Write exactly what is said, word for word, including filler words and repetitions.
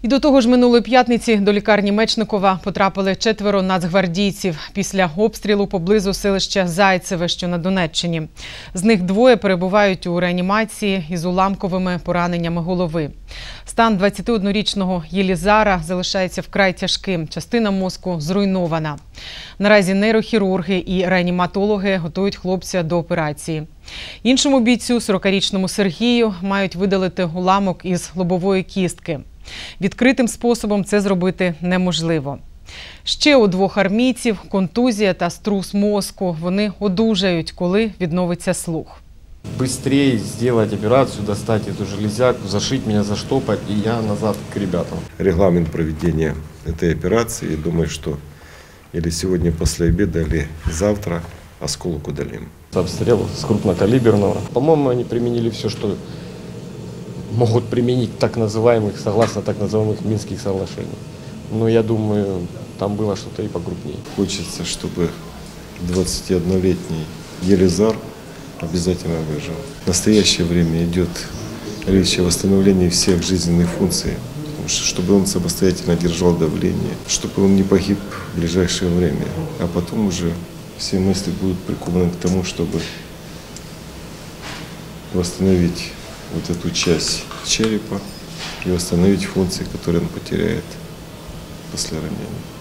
І до того ж, минулої п'ятниці до лікарні Мечникова потрапили четверо нацгвардійців після обстрілу поблизу селища Зайцеве, що на Донеччині. З них двоє перебувають у реанімації із уламковими пораненнями голови. Стан двадцятиоднорічного Єлізара залишається вкрай тяжким. Частина мозку зруйнована. Наразі нейрохірурги і реаніматологи готують хлопця до операції. Іншому бійцю, сорокарічному Сергію, мають видалити уламок із лобової кістки. Відкритим способом це зробити неможливо. Ще у двох армійців контузія та струс мозку. Вони одужають, коли відновиться слух. Быстрее сделать операцию, достать эту железяку, зашить меня, заштопать, и я назад к ребятам. Регламент проведения этой операции, я думаю, что или сегодня после обеда, или завтра осколок удалим. Обстрел с крупнокалиберного. По-моему, они применили все, что могут применить так называемых, согласно так называемых Минских соглашений. Но я думаю, там было что-то и покрупнее. Хочется, чтобы двадцатиоднолетний Єлізар обязательно выжил. В настоящее время идет речь о восстановлении всех жизненных функций, чтобы он самостоятельно держал давление, чтобы он не погиб в ближайшее время. А потом уже все мысли будут прикованы к тому, чтобы восстановить вот эту часть черепа и восстановить функции, которые он потеряет после ранения.